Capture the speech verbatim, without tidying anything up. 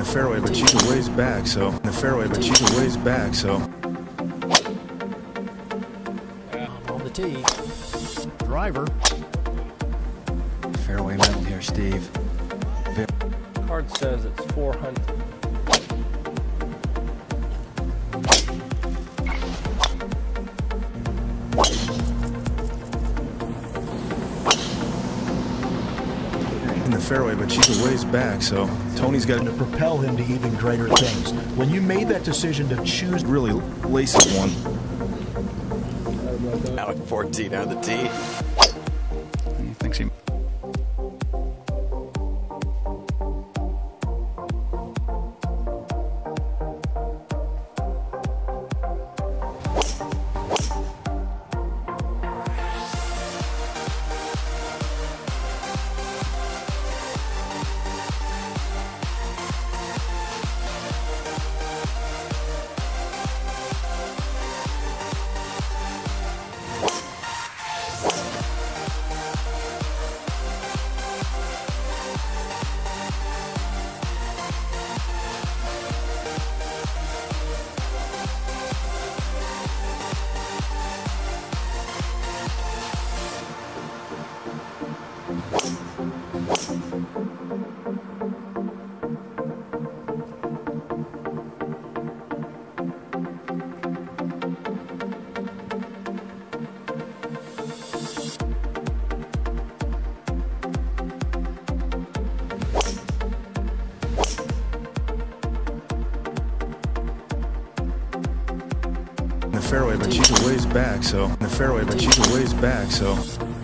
fairway, but she's a ways back, so in the fairway, but she's a ways back, so on the tee. Driver. Fairway middle here, Steve. Card says it's four hundred. In the fairway, but she's a ways back, so Tony's got to propel him to even greater things. When you made that decision to choose, really laces one. Now at fourteen on the tee. He thinks he. In the fairway, but she's a ways back, so in the fairway, but she's a ways back, so